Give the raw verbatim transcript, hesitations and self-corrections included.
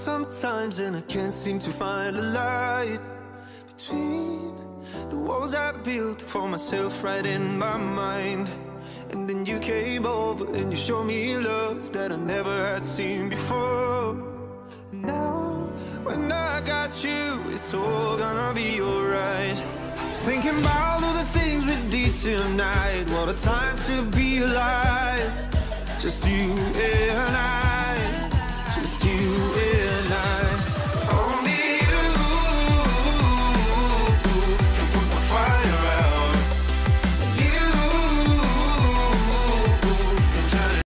sometimes and I can't seem to find a light between the walls I built for myself right in my mind. And then you came over and you showed me love that I never had seen before. And now, when I got you, it's all gonna be alright. Thinking about all the things we did tonight. What a time to be alive. Just you and